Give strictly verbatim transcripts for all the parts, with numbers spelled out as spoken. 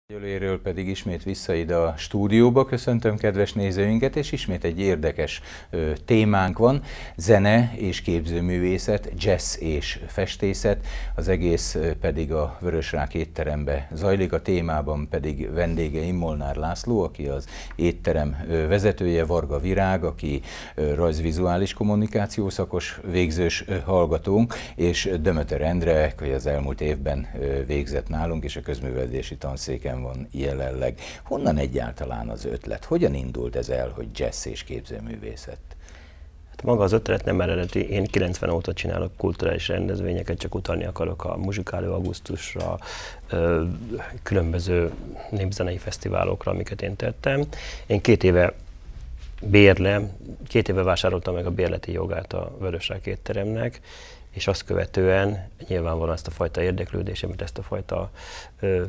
Győléről pedig ismét vissza ide a stúdióba. Köszöntöm kedves nézőinket, és ismét egy érdekes ö, témánk van. Zene és képzőművészet, jazz és festészet, az egész ö, pedig a Vörösrák étterembe zajlik. A témában pedig vendégeim Molnár László, aki az étterem ö, vezetője, Varga Virág, aki ö, rajzvizuális kommunikáció szakos végzős ö, hallgatónk, és Dömöter Endre, aki az elmúlt évben ö, végzett nálunk, és a közművelődési tanszéken van jelenleg. Honnan egyáltalán az ötlet? Hogyan indult ez el, hogy jazz és képzőművészet? Hát maga az ötlet nem eredeti. Én kilencven óta csinálok kulturális rendezvényeket, csak utalni akarok a Muzsikáló Augusztusra, különböző népzenei fesztiválokra, amiket én tettem. Én két éve bérlem, két éve vásároltam meg a bérleti jogát a Vörösrák étteremnek, és azt követően nyilvánvalóan ezt a fajta érdeklődésemet, ezt a fajta ö,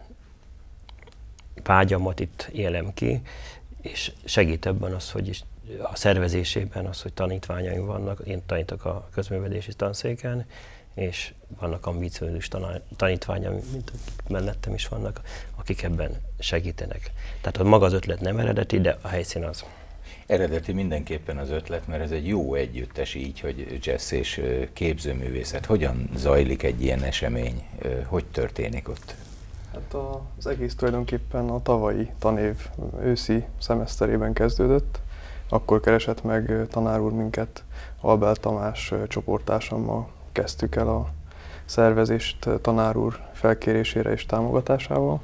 vágyamat itt élem ki, és segít ebben az, hogy is a szervezésében az, hogy tanítványaim vannak, én tanítok a közművelődési tanszéken, és vannak ambíciózus tanítványaim, mint akik mellettem is vannak, akik ebben segítenek. Tehát a maga az ötlet nem eredeti, de a helyszín az. Eredeti mindenképpen az ötlet, mert ez egy jó együttes így, hogy jazz és képzőművészet. Hogyan zajlik egy ilyen esemény? Hogy történik ott? Hát az egész tulajdonképpen a tavalyi tanév őszi szemeszterében kezdődött. Akkor keresett meg tanár úr minket, Albert Tamás csoporttársammal kezdtük el a szervezést tanár úr felkérésére és támogatásával.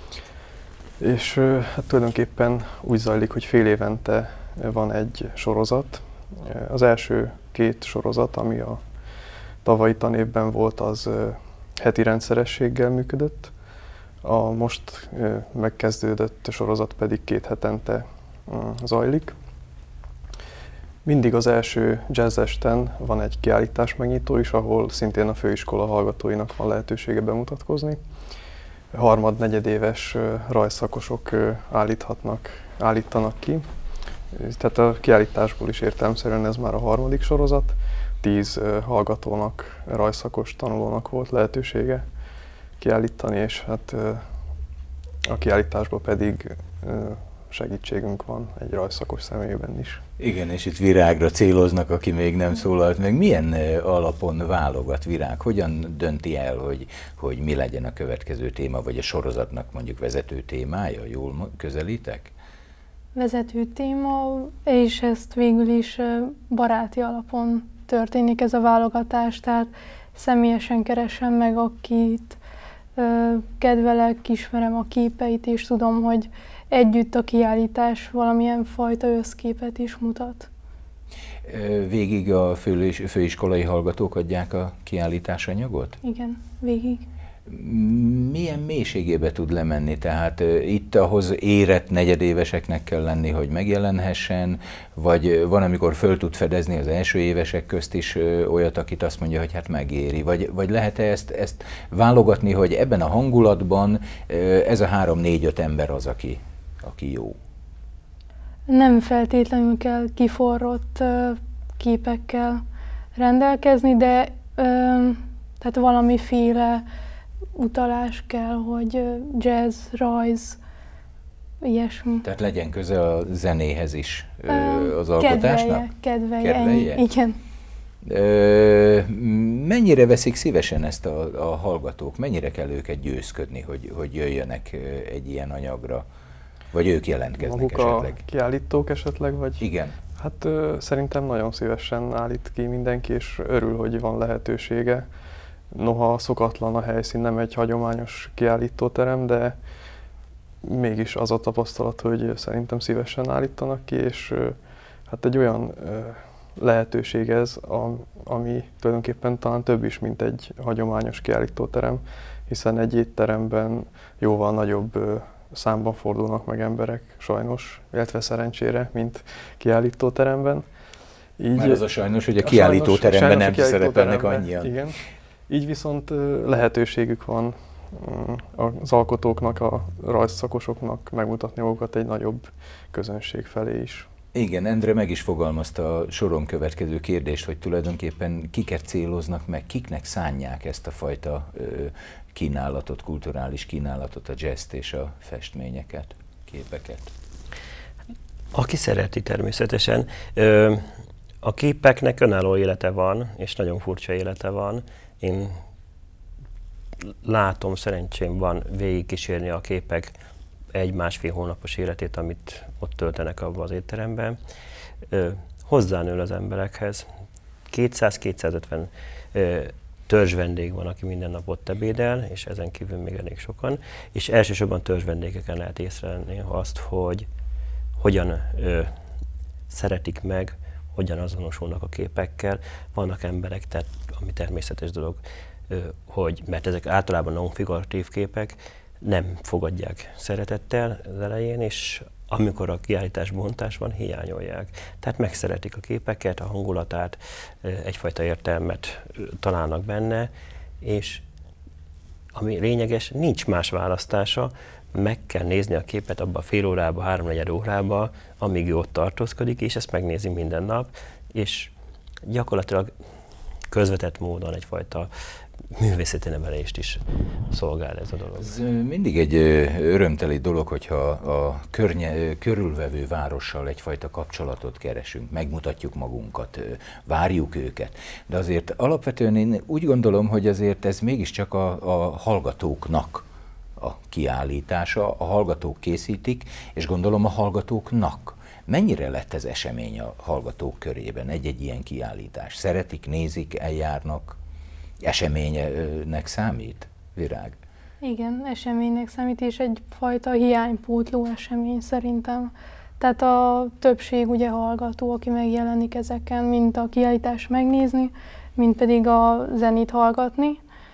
És hát tulajdonképpen úgy zajlik, hogy fél évente van egy sorozat. Az első két sorozat, ami a tavalyi tanévben volt, az heti rendszerességgel működött. A most megkezdődött sorozat pedig két hetente zajlik. Mindig az első jazzesten van egy kiállítás megnyitó is, ahol szintén a főiskola hallgatóinak van lehetősége bemutatkozni. Harmad-negyedéves rajzszakosok állíthatnak, állítanak ki. Tehát a kiállításból is értelemszerűen ez már a harmadik sorozat. Tíz hallgatónak, rajzszakos tanulónak volt lehetősége kiállítani, és hát a kiállításban pedig segítségünk van egy rajzszakos személyében is. Igen, és itt Virágra céloznak, aki még nem szólalt meg. Milyen alapon válogat Virág? Hogyan dönti el, hogy, hogy mi legyen a következő téma, vagy a sorozatnak mondjuk vezető témája? Jól közelítek? Vezető téma, és ezt végül is baráti alapon történik ez a válogatás, tehát személyesen keresem meg, akit kedvelek, ismerem a képeit, és tudom, hogy együtt a kiállítás valamilyen fajta összképet is mutat. Végig a főiskolai hallgatók adják a kiállítás anyagot? Igen, végig. Milyen mélységébe tud lemenni? Tehát itt ahhoz érett negyedéveseknek kell lenni, hogy megjelenhessen, vagy van, amikor föl tud fedezni az első évesek közt is olyat, akit azt mondja, hogy hát megéri, vagy, vagy lehet-e ezt, ezt válogatni, hogy ebben a hangulatban ez a három-négy-öt ember az, aki, aki jó? Nem feltétlenül kell kiforrott képekkel rendelkezni, de tehát valamiféle utalás kell, hogy jazz, rajz, ilyesmi. Tehát legyen köze a zenéhez is az alkotásnak? Kedvelje, kedvelje, ennyi. Igen. Ö, mennyire veszik szívesen ezt a, a hallgatók? Mennyire kell őket győzködni, hogy, hogy jöjjenek egy ilyen anyagra? Vagy ők jelentkeznek maguk esetleg? A kiállítók esetleg? Vagy? Igen. Hát ö, szerintem nagyon szívesen állít ki mindenki, és örül, hogy van lehetősége. Noha szokatlan a helyszín, nem egy hagyományos kiállítóterem, de mégis az a tapasztalat, hogy szerintem szívesen állítanak ki, és hát egy olyan lehetőség ez, ami tulajdonképpen talán több is, mint egy hagyományos kiállítóterem, hiszen egy étteremben jóval nagyobb számban fordulnak meg emberek, sajnos, illetve szerencsére, mint kiállítóteremben. Így, Már az a sajnos, hogy a kiállítóteremben nem szerepelnek annyian. Igen. Így viszont lehetőségük van az alkotóknak, a rajzszakosoknak megmutatni magukat egy nagyobb közönség felé is. Igen, Endre meg is fogalmazta a soron következő kérdést, hogy tulajdonképpen kiket céloznak meg, kiknek szánják ezt a fajta ö, kínálatot, kulturális kínálatot, a jazzt és a festményeket, képeket? Aki szereti természetesen. A képeknek önálló élete van, és nagyon furcsa élete van. Én látom, szerencsém van végigkísérni a képek egy-másfél hónapos életét, amit ott töltenek abban az étteremben. Hozzánől az emberekhez. kétszáz-kétszázötven törzsvendég van, aki minden nap ott ebédel, és ezen kívül még elég sokan. És elsősorban törzsvendégeken lehet észrevenni azt, hogy hogyan ö, szeretik meg, hogyan azonosulnak a képekkel. Vannak emberek, tehát, ami természetes dolog, ö, hogy, mert ezek általában non-figuratív képek, nem fogadják szeretettel az elején, és amikor a kiállítás bontás van, hiányolják. Tehát megszeretik a képeket, a hangulatát, egyfajta értelmet találnak benne, és ami lényeges, nincs más választása, meg kell nézni a képet abba a fél órába, háromnegyed órába, amíg ő ott tartózkodik, és ezt megnézi minden nap, és gyakorlatilag közvetett módon egyfajta művészeti nevelést is szolgál ez a dolog. Ez mindig egy örömteli dolog, hogyha a környe, körülvevő várossal egyfajta kapcsolatot keresünk, megmutatjuk magunkat, várjuk őket. De azért alapvetően én úgy gondolom, hogy azért ez mégiscsak a, a hallgatóknak a kiállítása, a hallgatók készítik, és gondolom a hallgatóknak. Mennyire lett ez esemény a hallgatók körében, egy-egy ilyen kiállítás? Szeretik, nézik, eljárnak? Eseménynek számít, Virág? Igen, eseménynek számít, és egyfajta hiánypótló esemény szerintem. Tehát a többség ugye hallgató, aki megjelenik ezeken, mint a kiállítást megnézni, mint pedig a zenét hallgatni,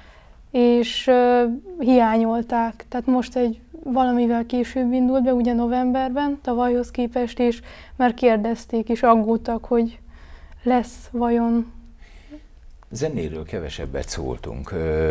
és uh, hiányolták. Tehát most egy valamivel később indult be, ugye novemberben, tavalyhoz képest, és már kérdezték és aggódtak, hogy lesz vajon. Zenéről kevesebbet szóltunk.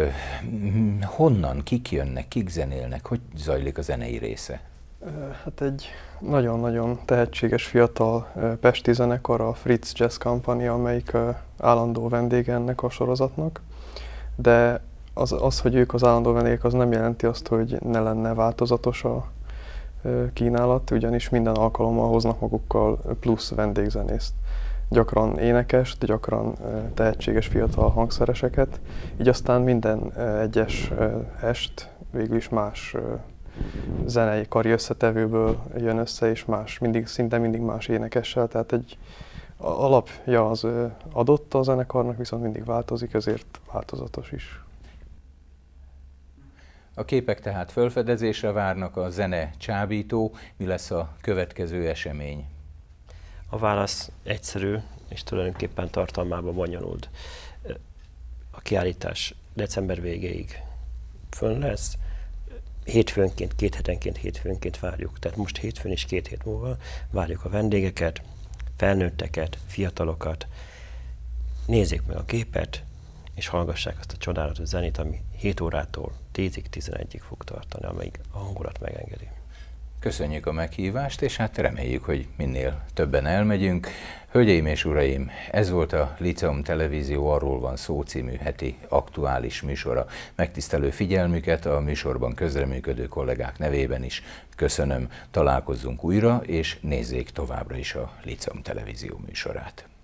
Honnan, kik jönnek, kik zenélnek, hogy zajlik a zenei része? Hát egy nagyon-nagyon tehetséges fiatal pesti zenekar, a Fritz Jazz Company, amelyik állandó vendége ennek a sorozatnak, de az, az, hogy ők az állandó vendégek, az nem jelenti azt, hogy ne lenne változatos a kínálat, ugyanis minden alkalommal hoznak magukkal plusz vendégzenészt. Gyakran énekest, gyakran tehetséges fiatal hangszereseket, így aztán minden egyes est végül is más zenei kari összetevőből jön össze, és más, mindig, szinte mindig más énekessel, tehát egy alapja az adott a zenekarnak, viszont mindig változik, ezért változatos is. A képek tehát felfedezésre várnak, a zene csábító. Mi lesz a következő esemény? A válasz egyszerű, és tulajdonképpen tartalmában bonyolult. A kiállítás december végéig fönn lesz. Hétfőnként, két hetenként, hétfőnként várjuk. Tehát most hétfőn és két hét múlva várjuk a vendégeket, felnőtteket, fiatalokat. Nézzék meg a képet, és hallgassák azt a csodálatos zenét, ami hét órától tízig, tizenegyig fog tartani, amíg a hangulat megengedi. Köszönjük a meghívást, és hát reméljük, hogy minél többen elmegyünk. Hölgyeim és uraim, ez volt a Líceum Televízió Arról van szó című heti aktuális műsora. Megtisztelő figyelmüket a műsorban közreműködő kollégák nevében is köszönöm. Találkozzunk újra, és nézzék továbbra is a Líceum Televízió műsorát.